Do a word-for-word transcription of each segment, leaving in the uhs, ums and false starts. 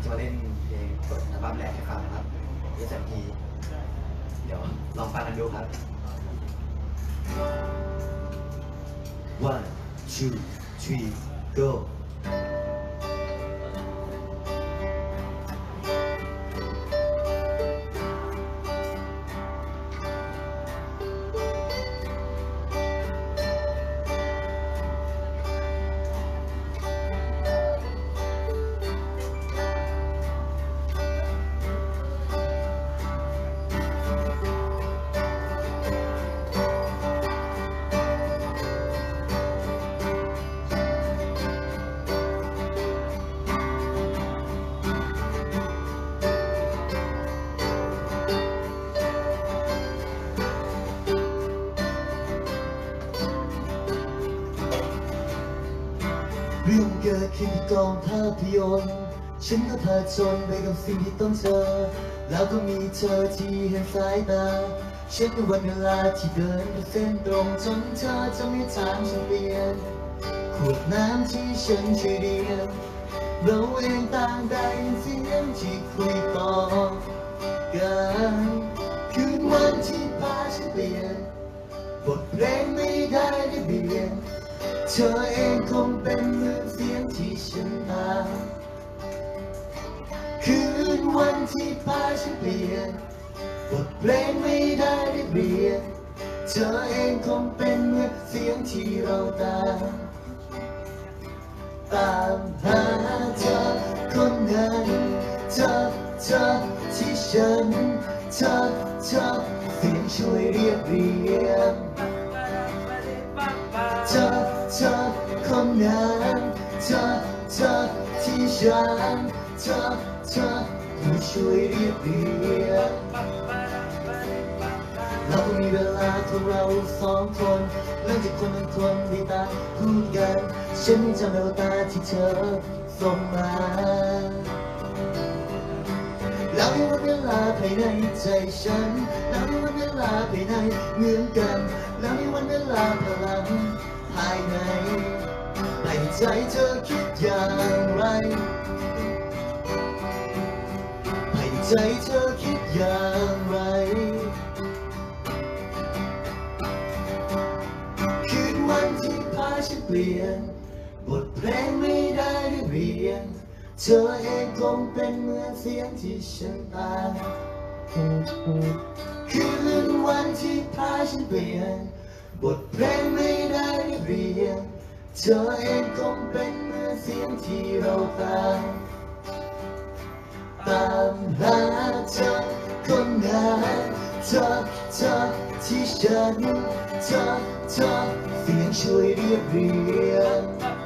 จะมาเล่นเพลงเปิดอัลบั้มแรกให้ฟังนะครับ เอส เอ็ม ที เดี๋ยวลองฟังกันดูครับ one two three goเรื่องเกิดขึ้นที่กองภาพยนตร์ฉันก็พาจนไปกับสิ่งที่ต้องเจอแล้วก็มีเธอที่เห็นสายตาฉันในวันเวลาที่เดินไปเส้นตรงจนเธอจะไม่ทางฉันเปลี่ยนขวดน้ำที่ฉันช่วยเรียนเราเองต่างได้ยินเสียงที่คุยต่อกันคืนวันที่พาฉันเปลี่ยนบทเพลงไม่ได้ได้เปลี่ยนเธอเองคงเป็นเหมือนเสียงที่ฉันตามคืนวันที่พาฉันเปลี่ยนบทเพลงไม่ได้ได้เปลี่ยนเธอเองคงเป็นเหมือนเสียงที่เราตามตามหาเธอคนนั้นเธอเธอที่ฉันเธอเธอเสียงช่วยเรียกเรียงเธอเธอคนนั้นเธอเธอที่ฉันเธอเธอผู้ช่วยเรียบเรียงเราก็มีเวลาของเราสองคนเรื่องที่คนบางคนได้ตาพูดกันฉันไม่จำแววตาที่เธอส่งมาแล้วมีวันเวลาภายในใจฉันแล้วมีวันเวลาภายในเหมือนกันแล้วมีวันเวลาพลังภายในในใจเธอคิดอย่างไรในใจเธอคิดอย่างไรคืนวันที่พาฉันเปลี่ยนบทเพลงไม่ได้ได้เรียนเธอเองคงเป็นเหมือนเสียงที่ฉันตามคืนวันที่พาฉันเปลี่ยนบทเพลงไม่ได้เรียนเธอเองคงเป็นเหมือนเสียงที่เราตามตามหาเธอคนนั้นเธอเธอที่ฉันเธอเธอเสียงช่วยเรียบเรียง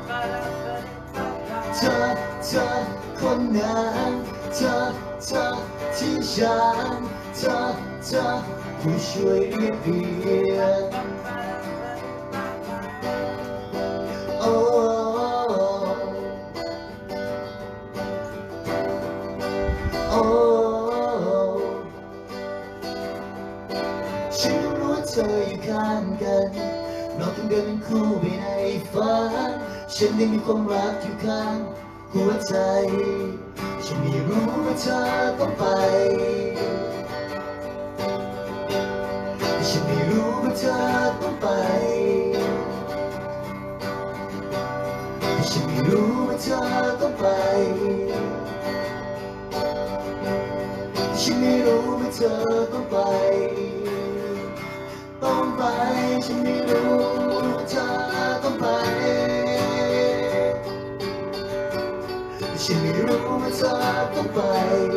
เธอเธอคนนั้นเธอเธอที่ฉันเธอเธอผู้ช่วยเรียบเรียงโอ้โอ้ฉันรู้ว่าเธออยู่ข้างกันเราต้องเดินเป็นคู่ไปในฝันฉันได้มีความรักอยู่ข้างหัวใจฉันไม่รู้ว่าเธอต้องไปฉันไม่รู้ว่าเธอต้องไปฉันไม่รู้ว่าเธอต้องไปฉันไม่รู้ว่าเธอต้องไปต้องไปฉันไม่รู้ว่าเธอต้องไปฉันไม่รู้ว่าเธอต้องไป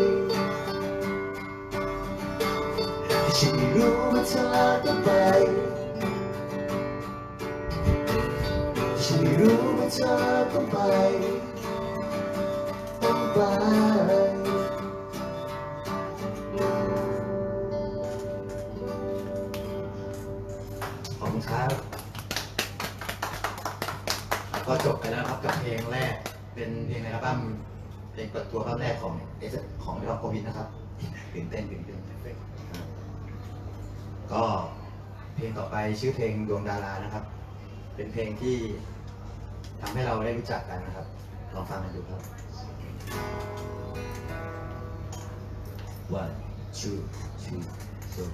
ฉันไม่รู้ว่าเธอต้องไปฉันไม่รู้ว่าเธอต้องไปต้องไปขอบคุณครับก็จบไปแล้วครับกับเพลงแรกเป็นเพลงในอัลบั้มเพลงเปิดตัวครั้งแรกของเอสของเราโควิดนะครับตื่นเต้นตื่นเต้นก็เพลงต่อไปชื่อเพลงดวงดารานะครับเป็นเพลงที่ทำให้เราได้รู้จักกันนะครับลองฟังกันดูครับ one two three four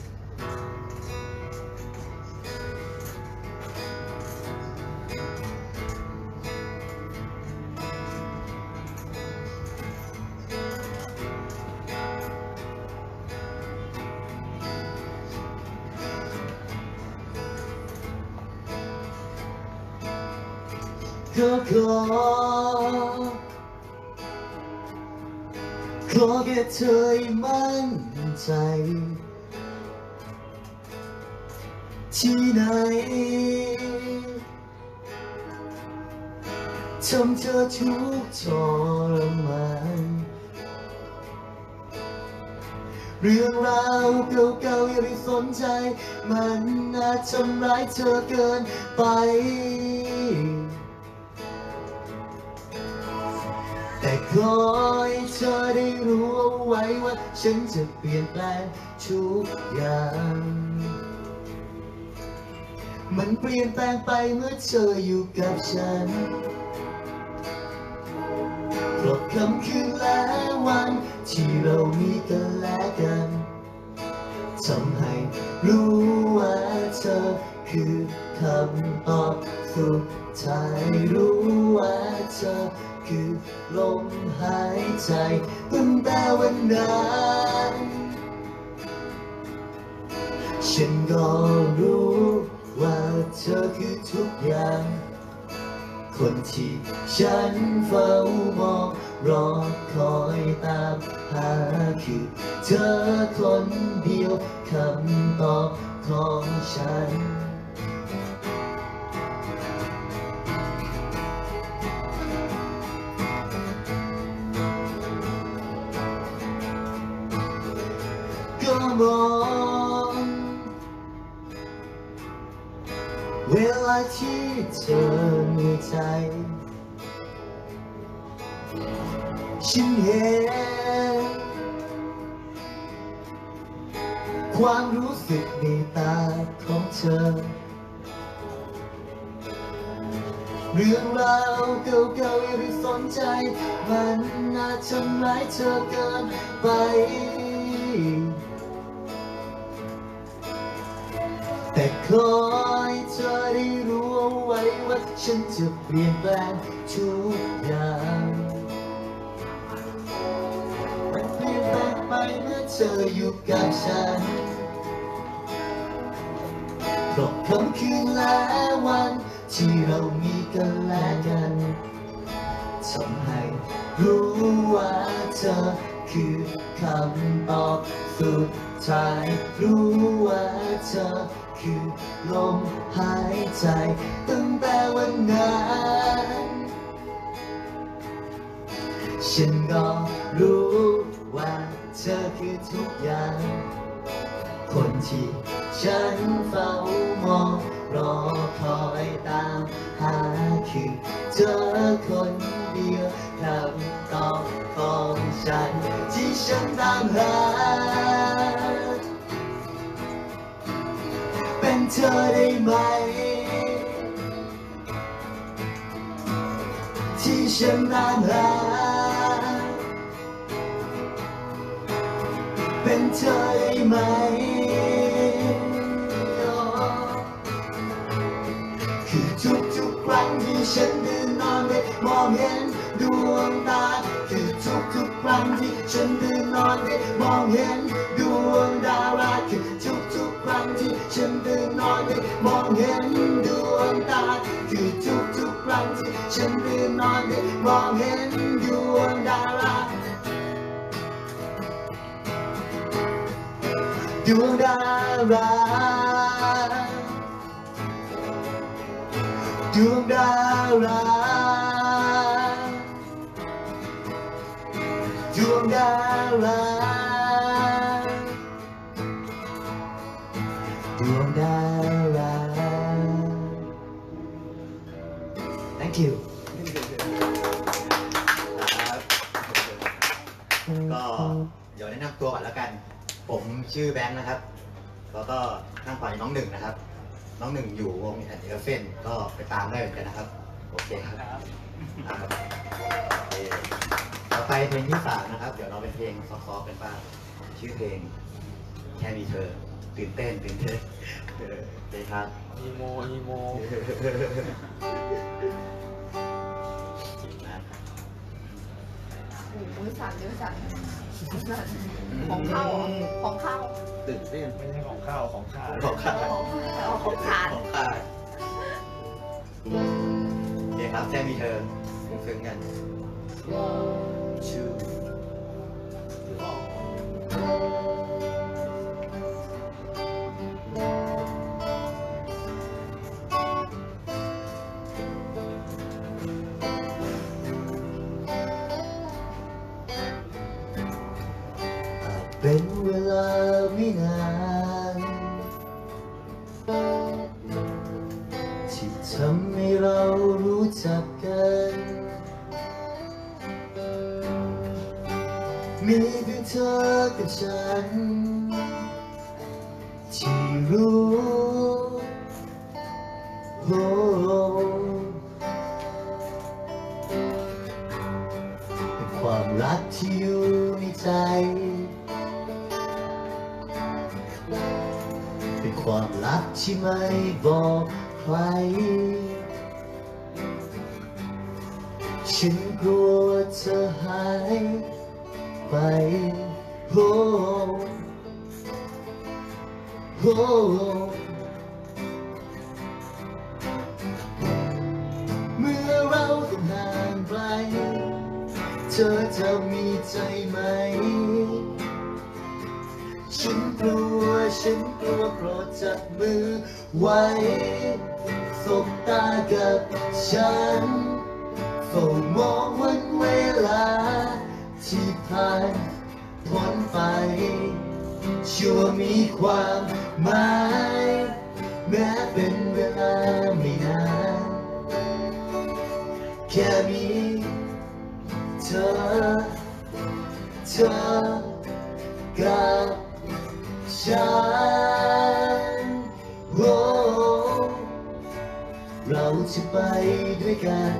ก็ขอขอแค่เธอให้มั่นใจที่ไหนทำเธอทุกข์ทรมานเรื่องราวเก่าๆอย่าไปสนใจมันอาจทำร้ายเธอเกินไปแต่ขอให้เธอได้รู้เอาไว้ว่าฉันจะเปลี่ยนแปลงทุกอย่างมันเปลี่ยนแปลงไปเมื่อเธออยู่กับฉันครบคำคืนและวันที่เรามีกันและกันทำให้รู้ว่าเธอคือคำตอบสุดท้ายรู้ว่าเธอคือลมหายใจตั้งแต่วันนั้นฉันก็รู้ว่าเธอคือทุกอย่างคนที่ฉันเฝ้ามองรอคอยตามหาคือเธอคนเดียวคำตอบของฉันก็มองเวลาที่เธอมีใจฉันเห็นความรู้สึกในตาของเธอเรื่องราวเก่าๆอย่าไปสนใจมันอาจทำร้ายเธอเกินไปแต่ขอให้เธอได้รู้เอาไว้ว่าฉันจะเปลี่ยนแปลงทุกอย่างมันเปลี่ยนแปลงไปเมื่อเธออยู่กับฉันครบคำคืนและวันที่เรามีกันและกันทำให้รู้ว่าเธอคือคำตอบสุดท้ายรู้ว่าเธอคือลมหายใจตั้งแต่วันนั้นฉันก็รู้ว่าเธอคือทุกอย่างคนที่ฉันเฝ้ามองรอคอยตามหาคือเธอคนเดียวคำตอบของฉันที่ฉันตามหาเป็นเธอได้ไหมที่ฉันตามหาเป็นเธอได้ไหมคือทุกๆครั้งที่ฉันตื่นนอนได้มองเห็นดวงตาคือทุกๆครั้งที่ฉันตื่นนอนได้มองเห็นดวงดาราคือทุกๆครั้งที่ฉันตื่นนอนได้มองเห็นดวงตาคือทุกๆครั้งที่ฉันตื่นนอนได้มองเห็นดวงดาราดวงดาราดวงดาราดวงดาราดวงดารา thank you ก็เดี๋ยวแนะนำตัวก่อนแล้วกันผมชื่อแบงค์นะครับแล้วก็ข้างขวาน้องหนึ่งนะครับน้องหนึ่งอยู่วงแอนด์เอฟเฟนก็ไปตามได้เหมือนกันนะครับโอเคครับต่อไปเพลงที่สามนะครับเดี๋ยวเราเป็นเพลงซอฟๆกันบ้างชื่อเพลงแค่มีเธอตื่นเต้นตื่นเต้นเลยครับอีโมอีโมโอ้โหมือสั่นมือสั่นสั่นของเข้าของเข้าตื่นเต้นไม่ใช่ของข้าวของข้าวของข้าเอาของขาดของข้าโอเคครับแค่มีเธอซึ้งๆกันชื่อเป็นเวลาไม่นาน ที่ทำให้เรารู้จักกัน มีเพียงเธอกับฉัน ที่รู้โอ้เป็นความรักที่อยู่ในใจเป็นความลับที่ไม่บอกใครฉันกลัวเธอหายไปโอ้โอ้เมื่อเราต้องห่างไกลเธอจะมีใจไหมฉันกลัวฉันกลัวโปรดจับมือไว้สบตากับฉันเฝ้ามองวันเวลาที่ผ่านพ้นไปชัวร์มีความหมายแม้เป็นเวลาไม่นานแค่มีเธอเธอกับฉันโอ้เราจะไปด้วยกัน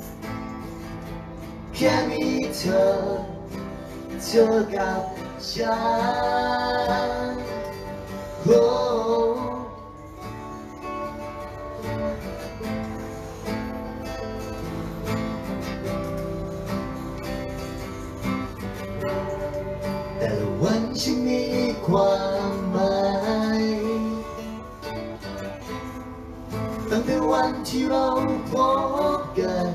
แค่มีเธอเธอกับฉันโอ้แต่ละวันฉันมีความหมายตั้งแต่วันที่เราพบกัน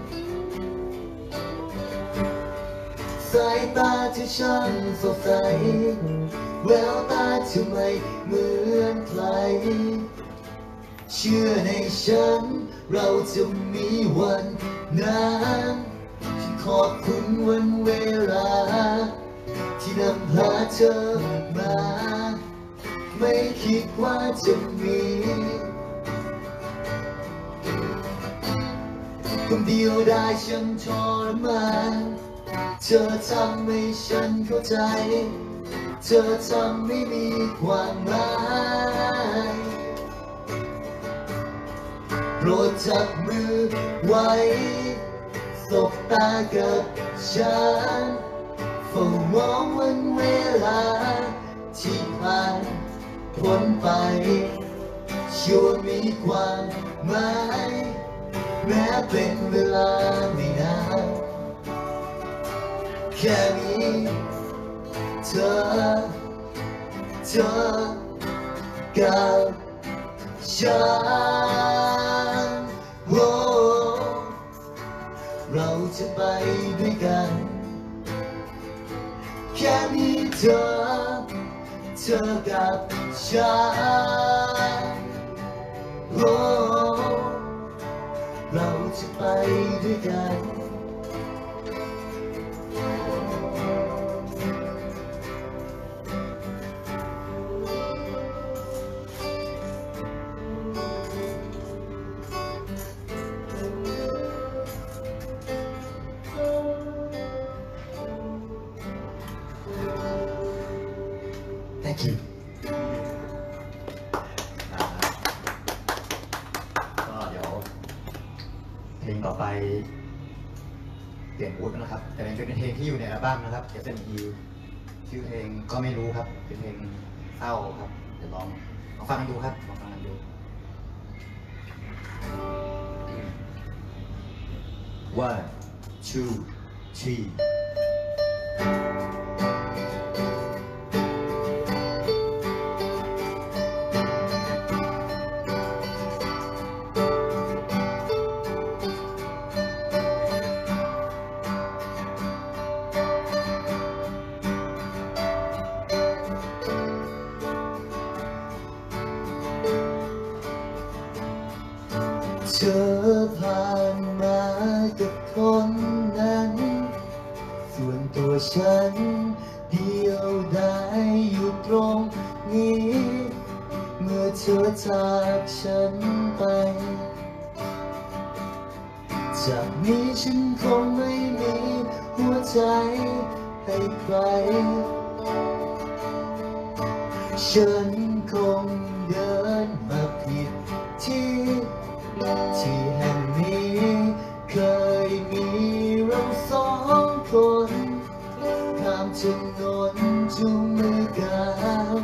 สายตาที่ช่างสดใสแววตาที่ไม่เหมือนใครเชื่อในฉันเราจะมีวันนั้นฉันขอบคุณวันเวลาที่นำพาเธอมาไม่คิดว่าจะมีคนเดียวได้ฉันทรมานเธอทำให้ฉันเข้าใจเธอทำให้มีความหมายโปรดจับมือไว้สบตากับฉันเฝ้ามองวันเวลาที่ผ่านพ้นไปชัวร์มีความหมายแม้เป็นเวลาไม่นานแค่มีเธอเธอกับฉันโอ้เราจะไปด้วยกันแค่มีเธอเธอกับฉันโอ้เราจะไปด้วยกัน Thank you ก็เดี๋ยวเพลงต่อไปเปลี่ยนมูดนะครับแต่เป็นเป็นเพลงที่อยู่ในอัลบั้มนะครับ เอส เอ็ม อีชื่อเพลงก็ไม่รู้ครับเป็นเพลงเศร้าครับเดี๋ยวลองลองฟังกันดูครับลองฟังกันดู one two three เธอผ่านมากับคนนั้น ส่วนตัวฉันเดียวได้อยู่ตรงนี้ เมื่อเธอจากฉันไป จากนี้ฉันคงไม่มีหัวใจให้ใคร ฉันคงเดินมาผิดที่ที่แห่งนี้เคยมีเราสองคนข้ามถนนจูงมือกัน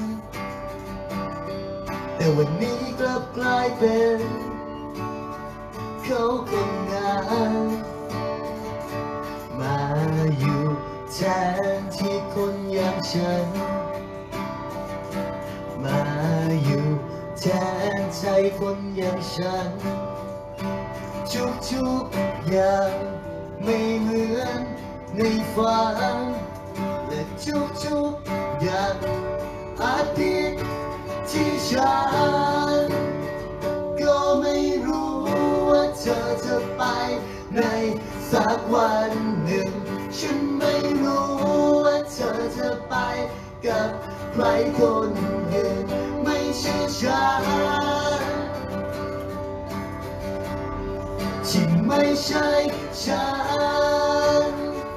แต่วันนี้กลับกลายเป็นเขาคนงานมาอยู่แทนที่คนอย่างฉันมาอยู่แทนใจคนอย่างฉันทุกๆอย่างไม่เหมือนในฝันและทุกๆอย่างอาทิตย์ที่ฉันก็ไม่รู้ว่าเธอจะไปในสักวันหนึ่งฉันไม่รู้ว่าเธอจะไปกับใครคนอื่นไม่ใช่ฉันที่ไม่ใช่ฉัน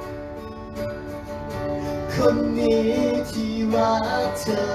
คนนี้ที่รักเธอ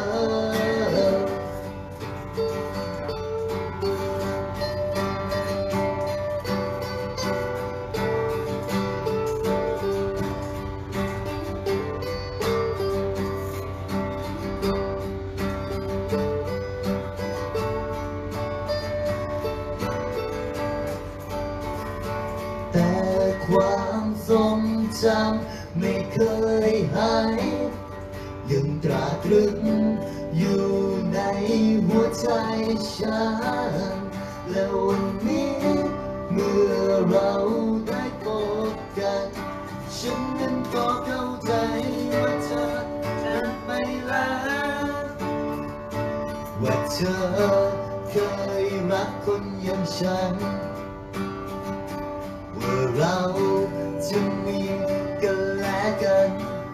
แต่ความทรงจำไม่เคยหายยังตราตรึกอยู่ในหัวใจฉันและวันนี้เมื่อเราได้พบกันฉันนั้นก็เข้าใจว่าเธอจะไม่รักว่าเธอเคยรักคนอย่างฉันว่าเราจะมีกันและกัน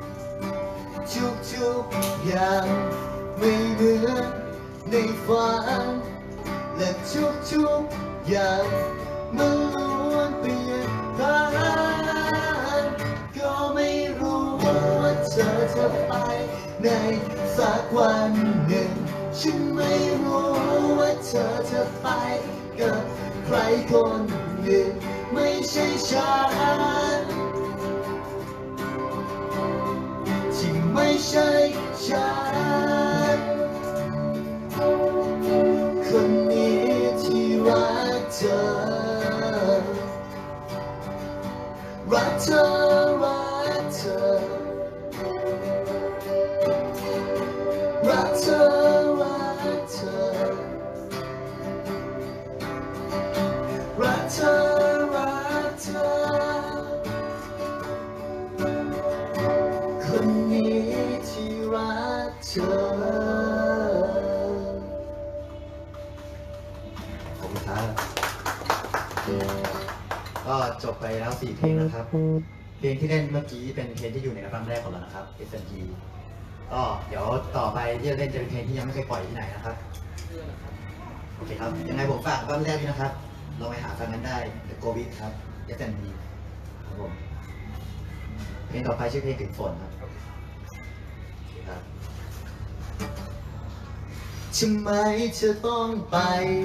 ทุกๆอย่างไม่เหมือนในฝันและทุกๆอย่างมันล้วนเปลี่ยนผ่านก็ไม่รู้ว่าเธอจะไปในสักวันหนึ่งฉันไม่รู้ว่าเธอจะไปกับใครคนอื่นไม่ใช่ฉันที่ไม่ใช่ฉันคนนี้ที่รักเธอรักเธอรักเธอรักเธอรักเธอรักเธอคนนี้ที่รักเธอขอบคุณครับก็จบไปแล้วสี่เพลงนะครับเพลงที่เล่นเมื่อกี้เป็นเพลงที่อยู่ในอัลบั้มแรกของเรานะครับ เอส เอ็น ที ก็เดี๋ยวต่อไปที่จะเล่นจะเป็นเพลงที่ยังไม่เคยปล่อยที่ไหนนะครับโอเคครับยังไงผมฝากอัลบั้มแรกนี้นะครับลองไปหาฟังกันได้ The Covid ครับ เอส เอ็น ที ครับผมเพลงต่อไปชื่อเพลงถึงฝนครับครับทำไมเธอต้องไป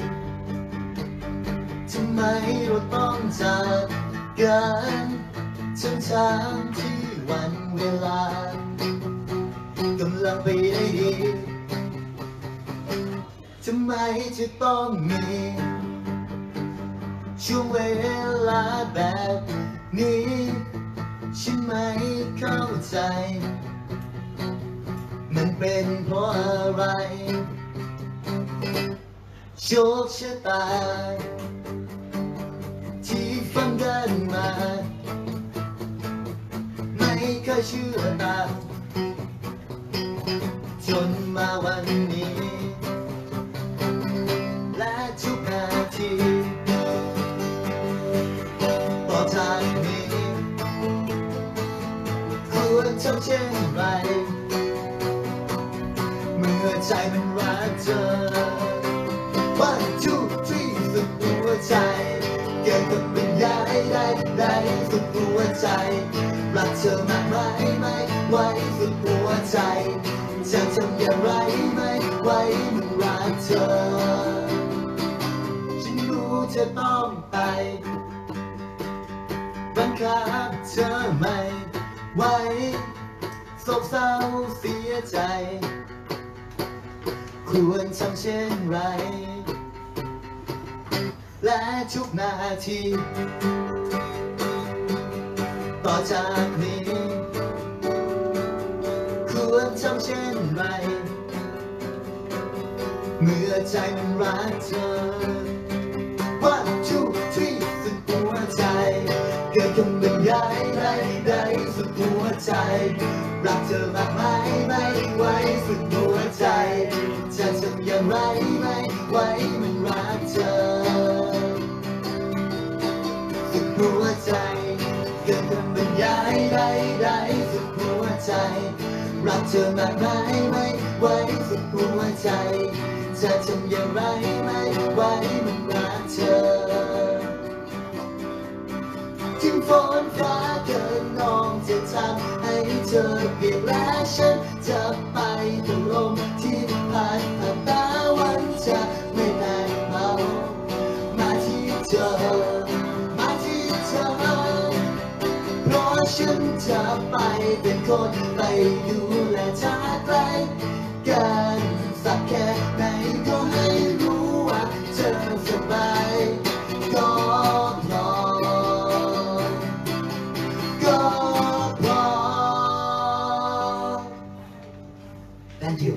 ทำไมเราต้องจากกันทั้งทางที่วันเวลากำลังไปได้ดีทำไมจะต้องมีช่วงเวลาแบบนี้ฉันไม่เข้าใจมันเป็นเพราะอะไรโชคชะตาที่ฟังกันมาไม่เคยเชื่อตามจนมาวันนี้และทุกนาทีต่อจากนี้ควรทำเช่นไรเมื่อใจมันรักเธอ one two three สุดหัวใจเกิดกับเป็นยายได้ได้สุดหัวใจรักเธอมากไหมไม่ไหวสุดหัวใจจะทำอย่างไรไม่ไหวมันรักเธอฉันรู้เธอต้องไปบังคับเธอไม่ไหวโศกเศร้าเสียใจควรทำเช่นไรและทุกนาทีต่อจากนี้ควรทำเช่นไรเมื่อใจมันรักเธอ one two three สุดหัวใจเกิดคำบรรยายได้ได้สุดหัวใจรักเธอมากไหมไม่ไหวสุดหัวใจจะทำอย่างไรไม่ไหวมันรักเธอสุดหัวใจเกิดคำบรรยายได้ได้สุดหัวใจรักเธอมากไหมไม่ไหวสุดหัวใจจะทำอย่างไรไม่ไหวมันรักเธอถึงฝนฟ้าเกินน้องจะทำให้เธอเปลี่ยนและฉันจะไปตกลงที่ผ่านผ่านตาวันจะไม่แพ้เมามาที่เธอมาที่เธอเพราะฉันจะไปเป็นคนไปดูแลเธอใกล้กันสักแค่ไหนก็ให้รู้ว่าเธอสบายก็พอก็พอ Thank you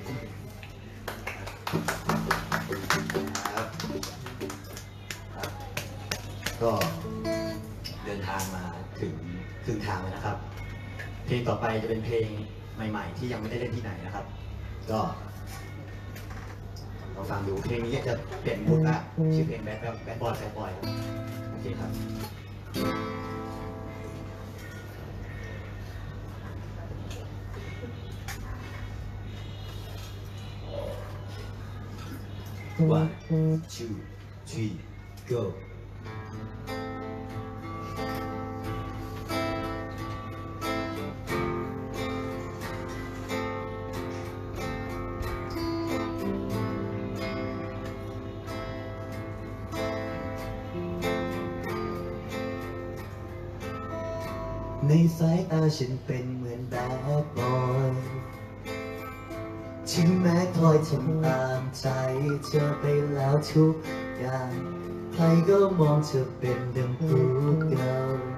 ครับครับก็เดินทางมาถึงครึ่งทางแล้วนะครับเพลงต่อไปจะเป็นเพลงใหม่ๆที่ยังไม่ได้เล่นที่ไหนนะครับก็ลองฟังดูเพลงนี้จะเปลี่ยนมูดละชื่อเพลงแบดแบดบอยแบดบอยโอเคครับ one two three go ในสายตาฉันเป็นเหมือนแบดบอยถึงแม้คอยทำตามใจเธอไปแล้วทุกอย่างใครก็มองเธอเป็นดังผู้เก่า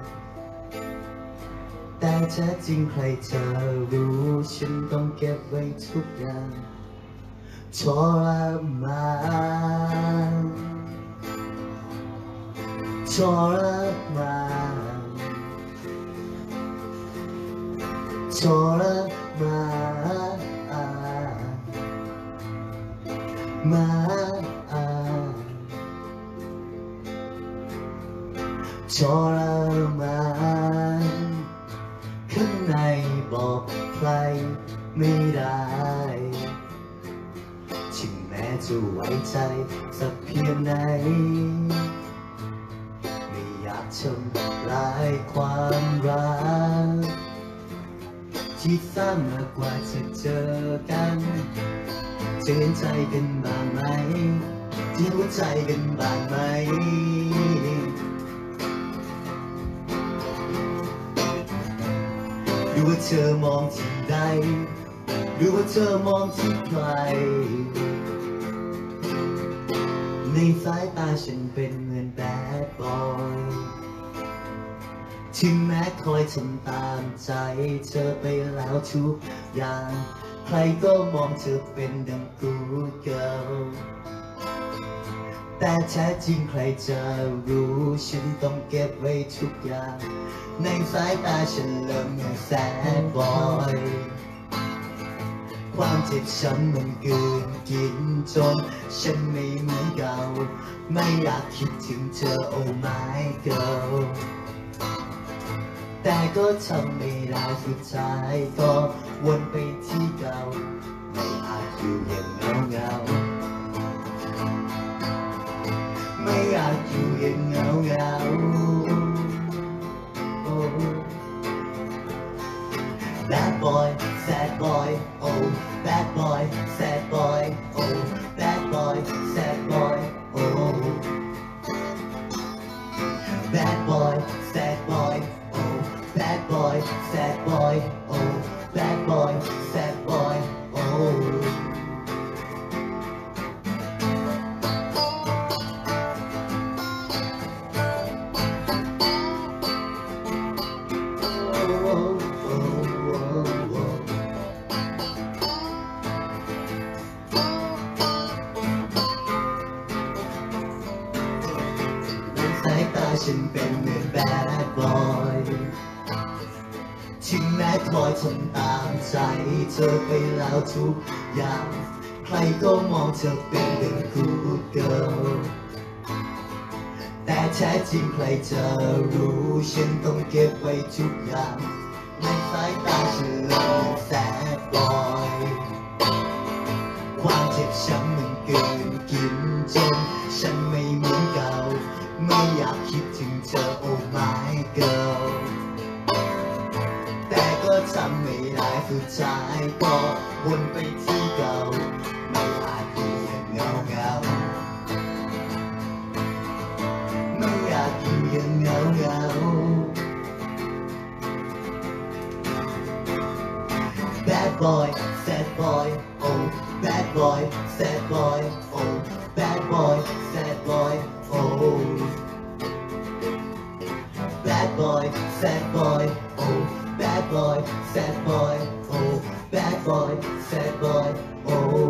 แต่แท้จริงใครจะรู้ฉันต้องเก็บไว้ทุกอย่างทรมานทรมานทรมานมาทรมานข้างในบอกใครไม่ได้ถึงแม้จะไว้ใจสักเพียงไหนไม่อยากทำลายความรักที่สร้างมากกว่าจะเจอกันจะเห็นใจกันบ้างไหมจะเห็นหัวใจกันบ้างไหมดูว่าเธอมองที่ใดหรือว่าเธอมองที่ใครในสายตาฉันเป็นเหมือนแบดบอยถึงแม้คอยทำตามใจเธอไปแล้วทุกอย่างใครก็มองเธอเป็นดังกูเกิลแต่แท้จริงใครจะรู้ฉันต้องเก็บไว้ทุกอย่างในสายตาฉันเริ่มเหมือนแซดบอยความเจ็บช้ำมันเกินกินจนฉันไม่เหมือนเก่าไม่อยากคิดถึงเธอ oh my girl แต่ก็ทำไม่ได้สุดท้ายก็วนไปที่เก่าไม่อาจอยู่อย่างเงาเงาไม่อยากอยู่อย่างเงาเงา Bad boy, sad boy, oh bad boy, sad boy, oh bad boy, sad boy, oh bad boy, sad boy, oh bad boy, sad boy, oh bad boy, sad boy, ohสายตาฉันเป็นเหมือนแบดบอยถึงแม้คอยทำตามใจเธอไปแล้วทุกอย่างใครก็มองเธอเป็นหนึ่งคูลเกิร์ลแต่แท้จริงใครจะรู้ฉันต้องเก็บไว้ทุกอย่างในสายตาฉันเลยแซดบอยความเจ็บช้ำมันเกินกินจนฉันไม่เหมือนเก่าไม่อยากคิดถึงเธอ oh my girl แต่ก็ทำไม่ได้สุดท้ายก็วนไปที่เก่าไม่อาจอยู่อย่างเงาเงาไม่อยากอยู่อย่างเงาเงา Bad boy, sad boy, oh bad boy, sad boy, oh bad boy, sad boy, oh bad boy, sad boy, oh bad boy, sad boy, oh bad boy, sad boy, oh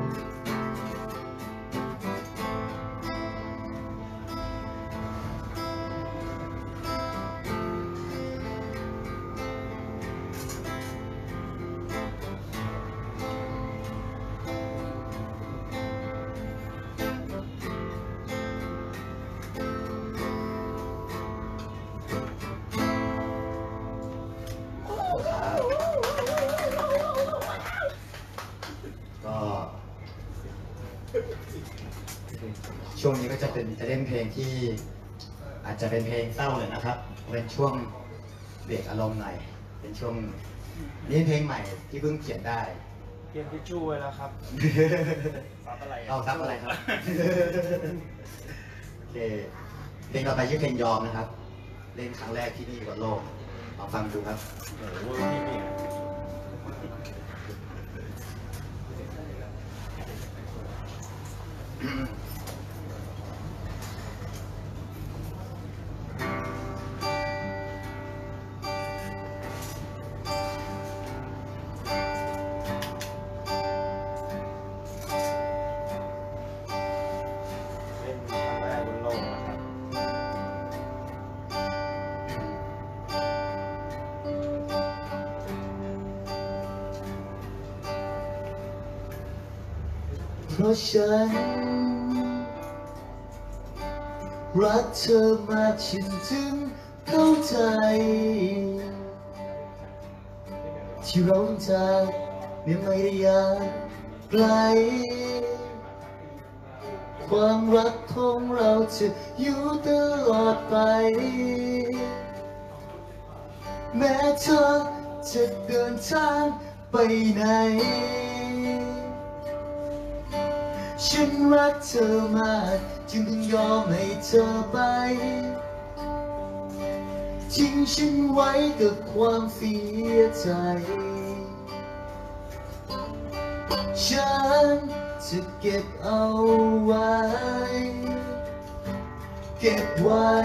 ก็ช่วงนี้ก็จะเป็นจะเล่นเพลงที่อาจจะเป็นเพลงเศร้าเลยนะครับเป็นช่วงเบรกอารมณ์หน่อยเป็นช่วงนี่เพลงใหม่ที่เพิ่งเขียนได้เตรียมทิชชู่ไว้แล้วครับซับอะไรเอาซับอะไรครับ โอเคเพลงต่อไปชื่อเพลงยอมนะครับ เล่นครั้งแรกที่นี่บนโลกลองฟังดูครับโอ้โหนี่นี่ เล่นครั้งแรกบนโลกนะครับเพราะฉันรักเธอมากฉันถึงเข้าใจที่เราจากไม่ไม่ได้อยากไกลความรักของเราจะอยู่ตลอดไป แม้เธอจะเดินทางไปไหนฉันรักเธอมากจึงต้องยอมให้เธอไปทิ้งฉันไว้กับความเสียใจฉันจะเก็บเอาไว้เก็บไว้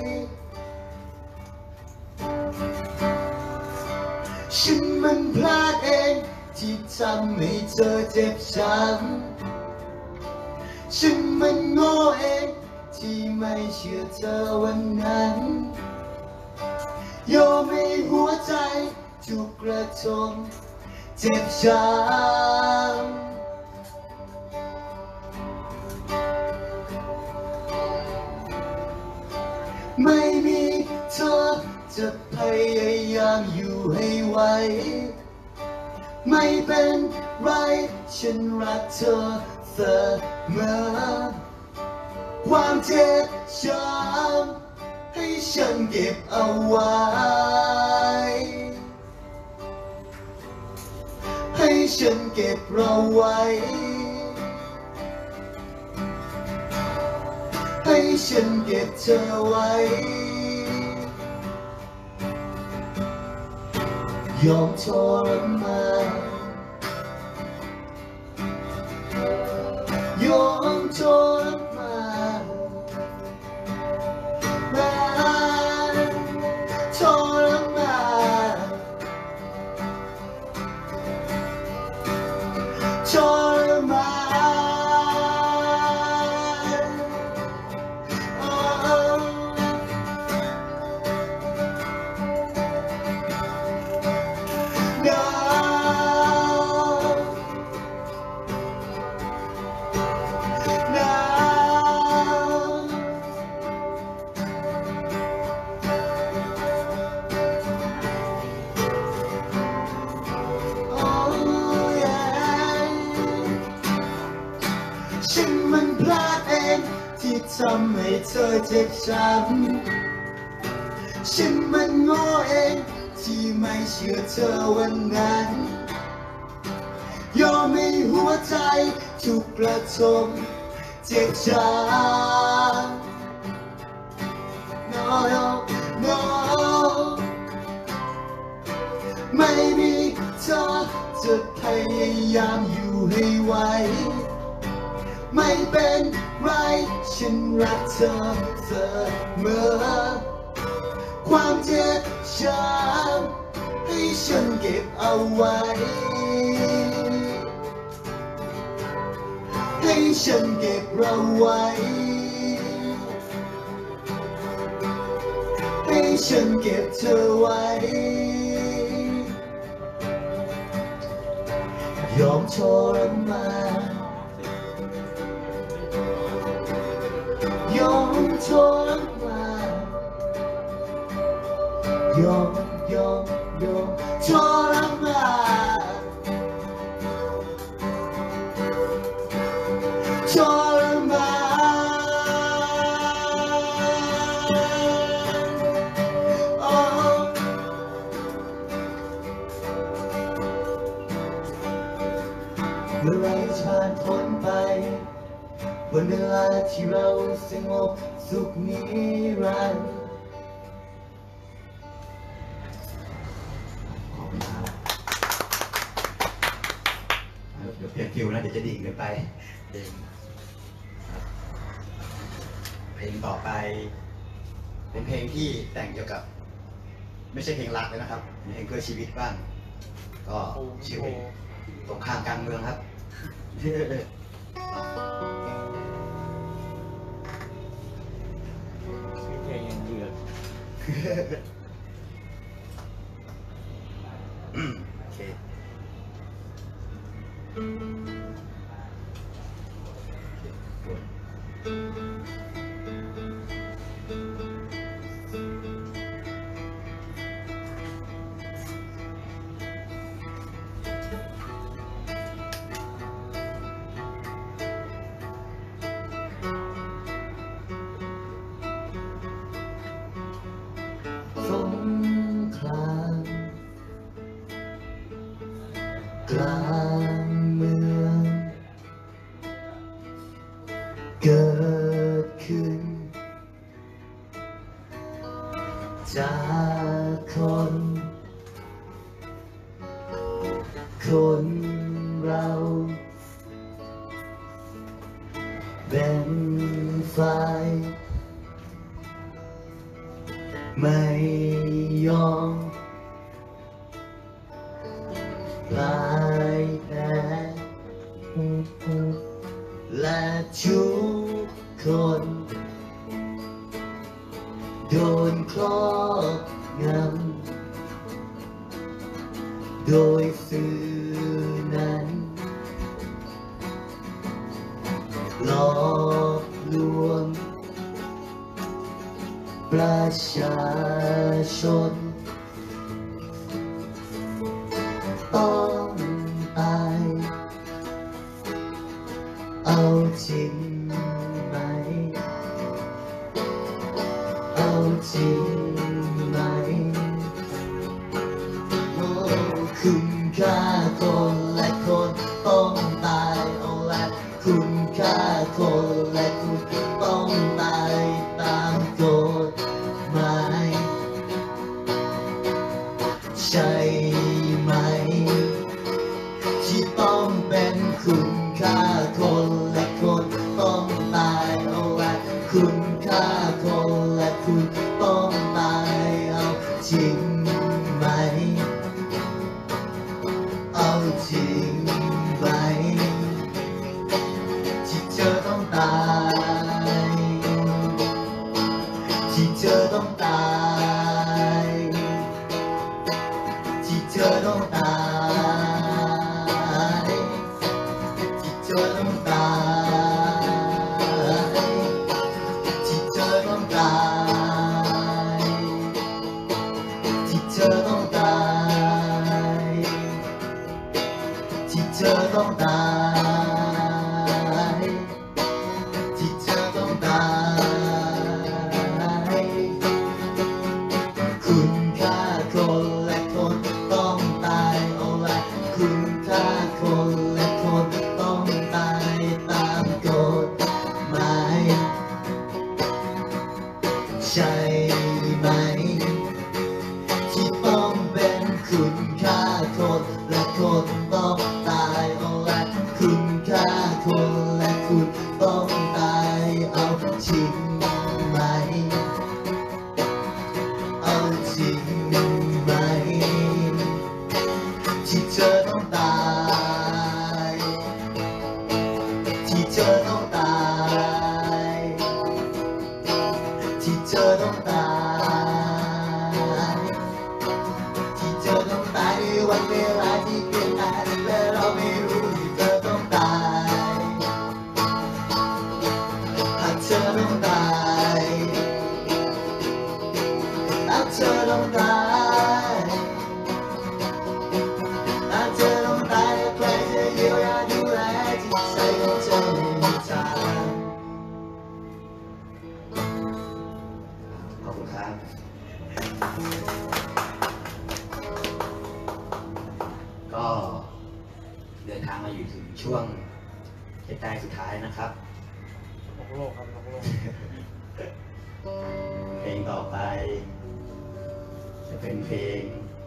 ฉันมันพลาดเองที่ทำให้เธอเจ็บช้ำฉันมันโง่เองที่ไม่เชื่อเธอวันนั้นยอมให้หัวใจถูกกระทงเจ็บช้ำไม่มีเธอจะพยายามอยู่ให้ไหวไม่เป็นไรฉันรักเธอเสมอความเจ็บช้ำให้ฉันเก็บเอาไว้ให้ฉันเก็บเราไว้ให้ฉันเก็บเธอไว้ยอมทรมานยอมทรมานมาทรมานทรมานโอ้ฉันมันพลาดเองที่ทำให้เธอเจ็บช้ำฉันมันโง่เองที่ไม่เชื่อเธอวันนั้นยอมให้หัวใจถูกกระทงเจ็บช้ำ no no ไม่มีเธอจะพยายามอยู่ให้ไหวไม่เป็นไรฉันรักเธอเสมอความเจ็บช้ำให้ฉันเก็บเอาไว้ให้ฉันเก็บเราไว้ให้ฉันเก็บเธอไว้ยอมทรมานยอมทรมานยอมยอมยอมทรมานทรมานโอ้เมื่อไรผ่านพ้นไปวันเวลาที่เราสงบสุขนิรันดร์เดี๋ยวเปลี่ยนฟิวนะเดี๋ยวจะดิ่งกันไปเพลงครับเพลงต่อไปเป็นเพลงที่แต่งเกี่ยวกับไม่ใช่เพลงรักเลยนะครับเป็นเพลงเพื่อชีวิตบ้างก็ชื่อเพลงสงครามกลางเมืองครับเพลงยังเดือดโอเคสงครามกลางเมืองเกิดขึ้นจากคนคนเรานไฟไม่ยอมพลายแพ้และทุกคนโดนครอบงำโดยสื่อนั้นหลอกลวงประชาชนต้องตายเอาจริงไหมเอาจริงไหมโอ้คุณค่าคนและคนต้องตายเอาละคุณค่าคนและคุณต้องตายตามกฎหมายใช่ไหมที่ต้องเป็นคุณค่าคนและคนต้องตายเอาละคุณค่าคนและคุณต้องตายเอาจริงไหมเอาจริงไหมที่เธอต้องตายที่เธอต้องตายที่เธอต้องตายที่เธอต้องตายที่เธอต้องตายที่เธอต้องตายที่เธอต้องตายที่เธอต้องตายคุณค่าคนและคนต้องตายเอาละคุณค่าคนและคนต้องตายตามกฎหมายใช่ไหมที่ต้องเป็นคุณค่าคนและคนต้องตายเอาละคุณค่าคนและคุณต้องตายเอาจริงไหมเอาจริงไหมที่เธอต้องตายที่เธอต้องตายที่เธอต้องตายที่เธอต้องตายในวันเวลาที่เปลี่ยนแปลงและเราไม่รู้ที่เธอต้องตายหากเธอต้องตายหากเธอต้องตายหากเธอต้องตายใครจะเยียวยาดูแลจิตใจของเธอไม่มีทางขอบคุณครับก็เดินทางมาอยู่ถึงช่วงใกล้ๆสุดท้ายนะครับนกโลกครับนกโลกเพลงต่อไป จะเป็นเพลง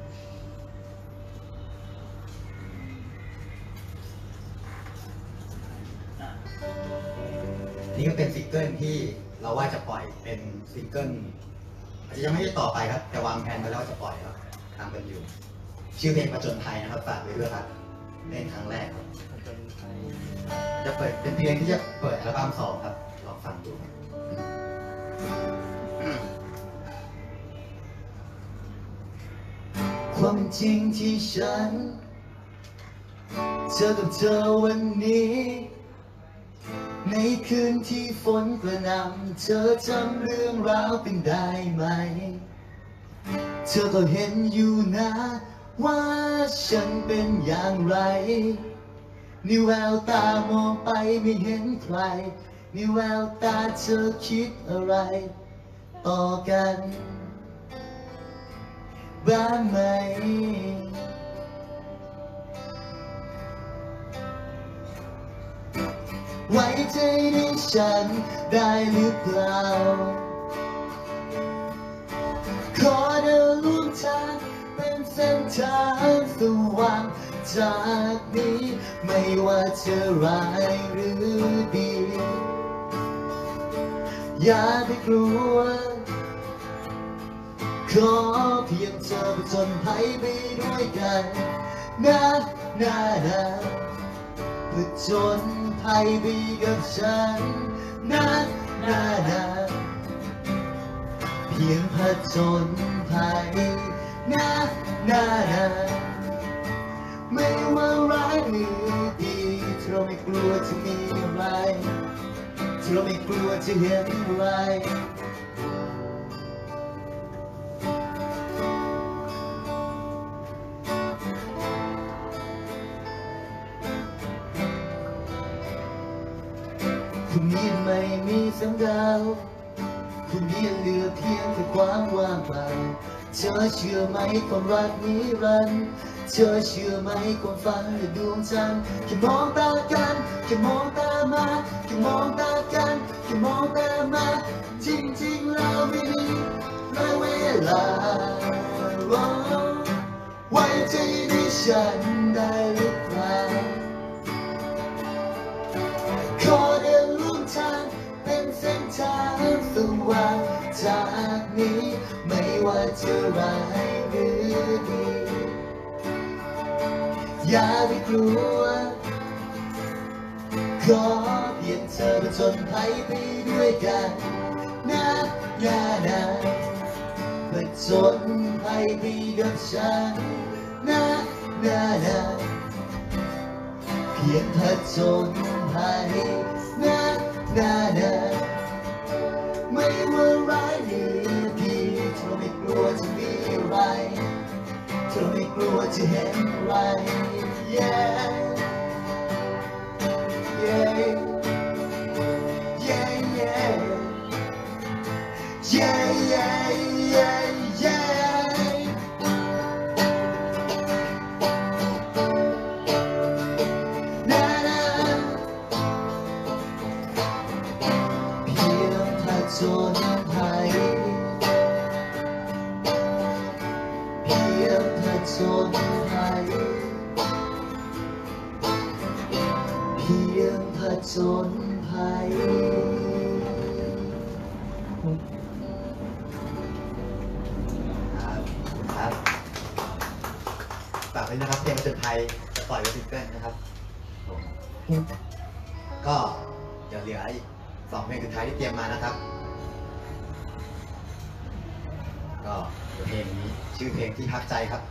นี่ก็เป็นซิงเกิลที่เราว่าจะปล่อยเป็นซิงเกิลอาจจะยังไม่ได้ต่อไปครับ แต่วางแผนไว้แล้วว่าจะปล่อยครับทำกันอยู่ ชื่อเพลงประจนภัยนะครับฝากไว้ด้วยครับเล่นครั้งแรกครับมันเป็นไทยจะเปิดเป็นเพลงที่จะเปิดอัลบั้มสองครับลองฟังดูครับความจริงที่ฉันเจอกับเธอวันนี้ ในคืนที่ฝนกระหน่ำเธอจำเรื่องราวเป็นได้ไหม เธอก็เห็นอยู่นะว่าฉันเป็นอย่างไรในแววตามองไปไม่เห็นใครในแววตาเธอคิดอะไร ต่อกันบ้างไหม ไว้ใจในฉันได้หรือเปล่า ขอเดินร่วมทางเป็นเส้นทางสว่างจากนี้ไม่ว่าจะร้ายหรือดีอย่าไปกลัวขอเพียงเธอผจญภัยไปด้วยกันนะนะนะผจญภัยไปกับฉันนะนะนะเพียงผจญภัยนะนะนะไม่ว่าร้ายหรือดีที่เราไม่กลัวจะมีอะไรที่เราไม่กลัวจะเห็นอะไรคุณนี้ไม่มีแสงดาวคุณนี้เหลือเพียงแค่ความว่างเปล่าเธอเชื่อไหมความรักนิรันดร์เธอเชื่อไหมความฝันและดวงจันทร์แค่มองตากันแค่มองตามาแค่มองตากันแค่มองตามาจริงๆแล้วไม่มีเลยเวลาไว้ใจในฉันได้หรือเปล่าขอเดินร่วมทางเป็นเส้นทางสว่างจากนี้ไม่ว่าจะร้ายหรือดีอย่าไปกลัวขอเพียงเธอผจญภัยไปด้วยกันนะนะนะผจญภัยไปกับฉันนะนะนะเพียงผจญภัยนะนะนะไม่ว่าร้ายหรือดีเธอไม่กลัวจะมีอะไรเธอไม่กลัวจะเห็นอะไร yeah yeah yeah yeah yeah yeah yeah na na เพียงผจญภัยเพียงผจญภัยเพียงผจญภัยครับครับฝากไว้นะครับเพลงผจญภัยจะปล่อยไว้ซิงเกิลนะครับผมก็เดี๋ยวเหลืออีกสองเพลงสุดท้ายที่เตรียมมานะครับก็เพลงนี้ชื่อเพลงที่พักใจครับ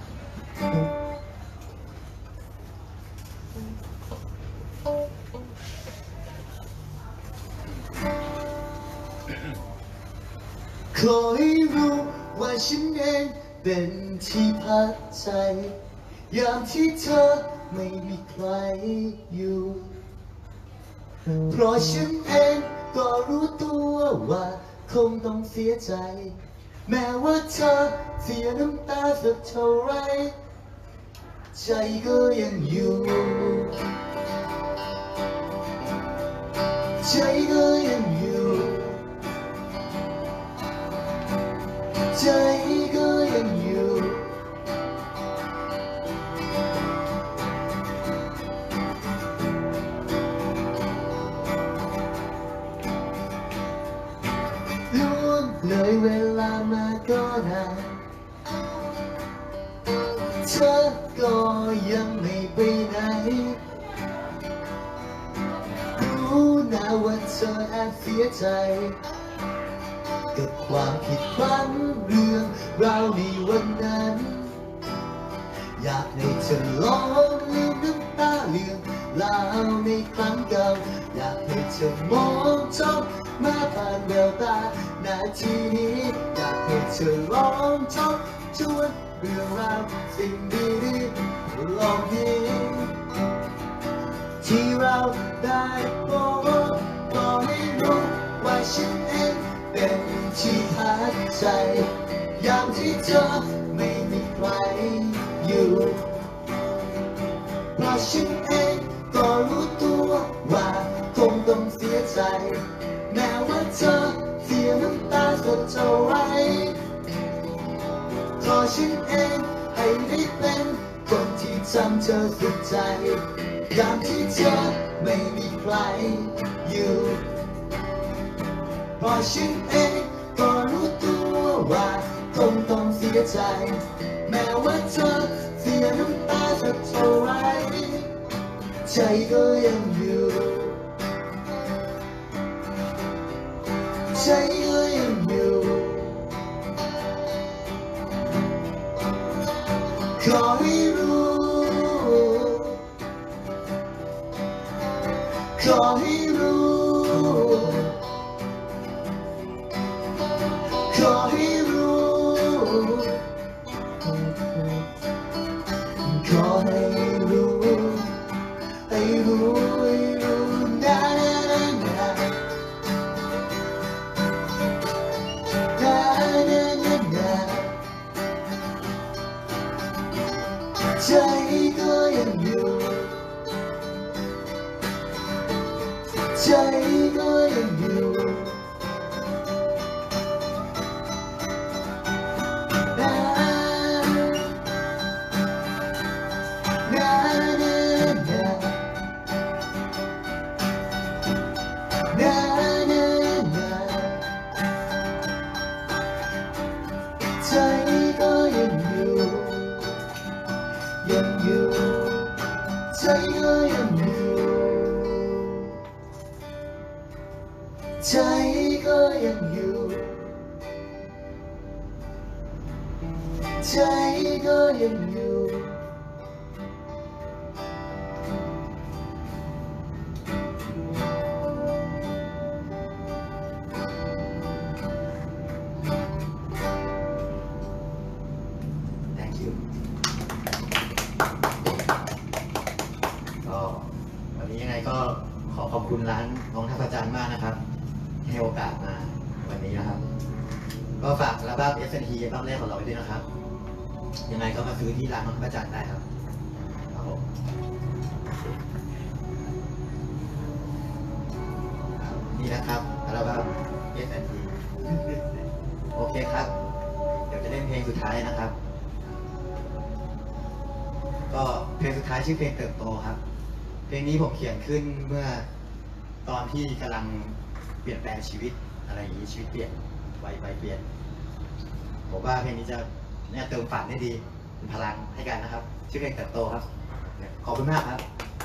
ขอให้รู้ว่าฉันเองเป็นที่พักใจยามที่เธอไม่มีใครอยู่เพราะฉันเองก็รู้ตัวว่าคงต้องเสียใจแม้ว่าเธอเสียน้ำตาสักเท่าไรใจก็ยังอยู่ใจก็ยังอยู่ใจก็ยังอยู่ล่วงเลยเวลามาก็นานเธอก็ยังไม่ไปไหนรู้นะว่าเธอแอบเสียใจกับความผิดพลั้งเรื่องราวในวันนั้นอยากให้เธอลองลืมน้ำตาเรื่องราวในครั้งเก่าอยากให้เธอมองจ้องมาผ่านแววตานาทีนี้อยากให้เธอลองทบทวนเรื่องราวสิ่งดีๆลองเห็นที่เราได้พบก็ให้รู้ว่าฉันเองเป็นที่พักใจยามที่เธอไม่มีใครอยู่เพราะฉันเองก็รู้ตัวว่าคงต้องเสียใจแม้ว่าเธอเสียน้ำตาสักเท่าไรเพราะฉันเองให้ได้เป็นคนที่ทำเธอสุขใจยามที่เธอไม่มีใครอยู่เพราะฉันเองก็รู้ตัวว่าคงต้องเสียใจแม้ว่าเธอเสียน้ำตาสักเท่าไรใจก็ยังอยู่ใจก็ยังอยู่ขอให้รู้ขอให้รู้ขอให้รู้ขอให้รู้ให้รู้ให้รู้นะนะนะนะนะนะนะใจก็ยังอยู่ใจก็ยังอยู่นะนะนะนะนะนะนะใจก็ยังอยู่ยังอยู่ใจก็ยังอยู่ใจก็ยังอยู่ใจก็ยังอยู่ thank you ก็วันนี้ยังไงก็ขอขอบคุณร้านน้องท่าประจันทร์มากนะครับให้โอกาสมาวันนี้นะครับก็ฝากอัลบั้ม เอส เอ็น ที อัลบั้มแรกของเราไว้ด้วยนะครับยังไงก็มาซื้อที่ร้านน้องท่าประจันทร์ได้ครับครับผมนี่นะครับอัลบั้ม เอส เอ็น ที โอเคครับเดี๋ยวจะเล่นเพลงสุดท้ายนะครับ ก็เพลงสุดท้ายชื่อเพลงเติบโตครับเพลงนี้ผมเขียนขึ้นเมื่อตอนที่กำลังเปลี่ยนแปลงชีวิตอะไรอย่างนี้ชีวิตเปลี่ยนวัยวัยเปลี่ยนผมว่าเพลงนี้จะเนี่ยเติมฝันได้ดีเป็นพลังให้กันนะครับชื่อเพลงเติบโตครับขอบคุณมากครับ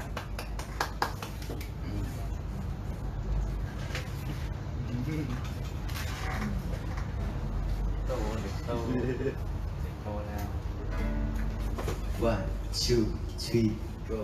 โตเด็กโตโตแล้ว one two three go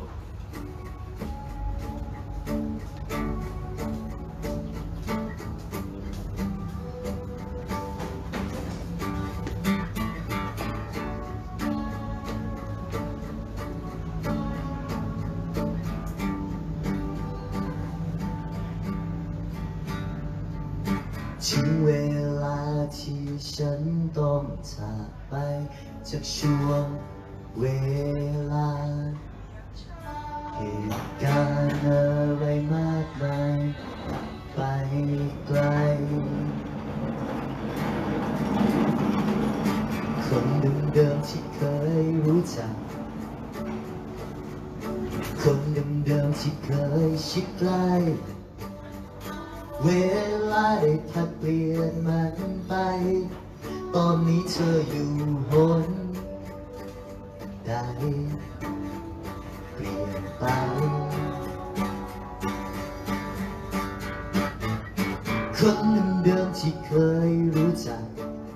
ถึงเวลาที่ฉันต้องจากไปจากช่วงเวลาเหตุการณ์อะไรมากมายไปไกลคนเดิมๆที่เคยรู้จักคนเดิมๆที่เคยชิดใกล้เวลาได้พัดเปลี่ยนมันไปตอนนี้เธออยู่หนใดเปลี่ยนไปคนเดิมๆที่เคยรู้จัก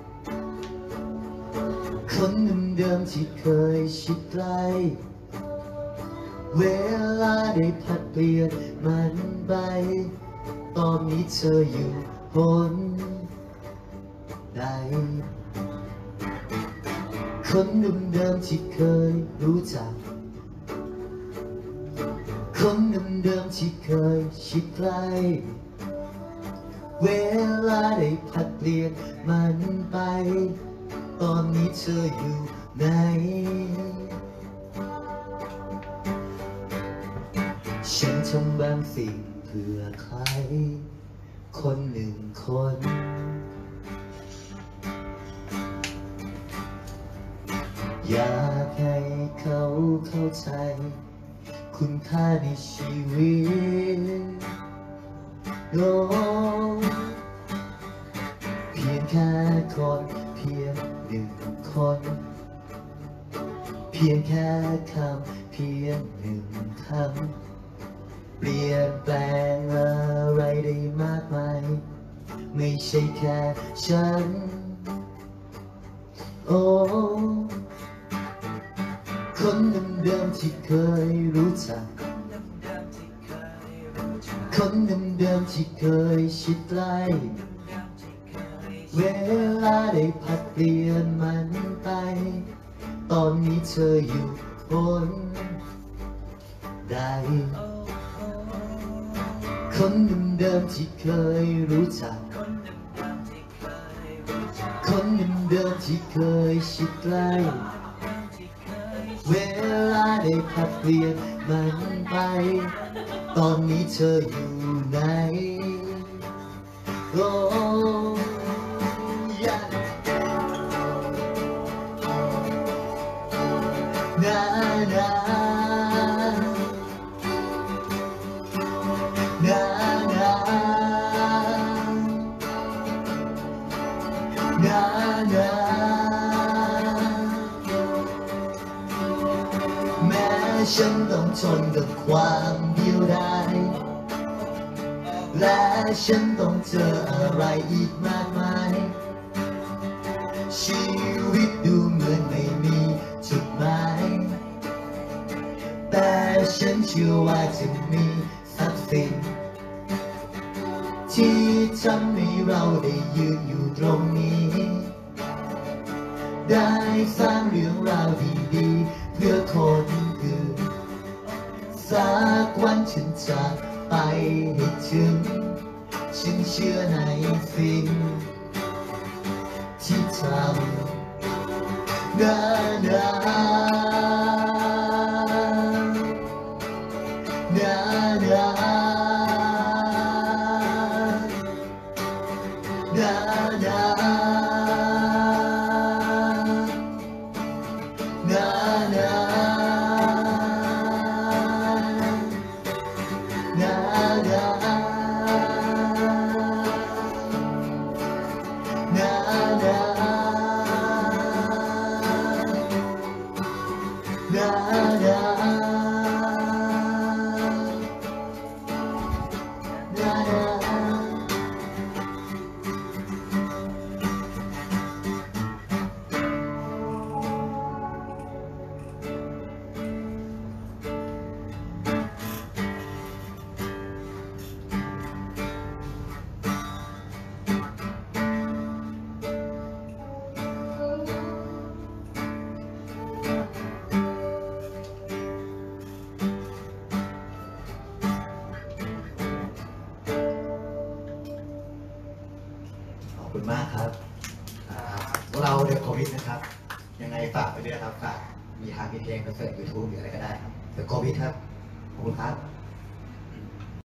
คนเดิมๆที่เคยชิดใกล้เวลาได้พัดเปลี่ยนมันไปตอนนี้เธออยู่หนใดคนเดิมๆที่เคยรู้จักคนเดิมๆที่เคยชิดใกล้เวลาได้พัดเปลี่ยนมันไปตอนนี้เธออยู่ไหนฉันทำบางสิ่งเพื่อใครคนหนึ่งคนอยากให้เขาเข้าใจคุณค่าในชีวิตโอ้คนเพียงหนึ่งคนเพียงแค่คำเพียงหนึ่งคำเปลี่ยนแปลงอะไรได้มากมายไม่ใช่แค่ฉันโอ้คนเดิมๆที่เคยรู้จักคนเดิมๆที่เคยชิดใกล้เวลาได้พัดเปลี่ยนมันไปตอนนี้เธออยู่คนใดคนเดิมๆที่เคยรู้จักคนเดิมๆที่เคยชิดใกล้เวลาได้พัดเปลี่ยนมันไปตอนนี้เธออยู่ไหนโอ้ยนานานานานานาแม้ฉันต้องทนกับความเดียวดายและฉันต้องเจออะไรอีกมากมายชีวิตดูเหมือนไม่มีจุดหมายแต่ฉันเชื่อว่าจะมีสักสิ่งที่ทำให้เราได้ยืนอยู่ตรงนี้ได้สร้างเรื่องราวดีๆเพื่อคนอื่นสักวันฉันจะไปให้ถึงฉันเชื่อในสิ่งที่ทำนานานานานานานานาขอบคุณมากครับพวกเราเดอะโควิดนะครับยังไงฝากไปด้วยนะครับฝากมีทางเพลงคอนเสิร์ตยูทูบหรืออะไรก็ได้ครับเดอะโควิดครับขอบคุณครับ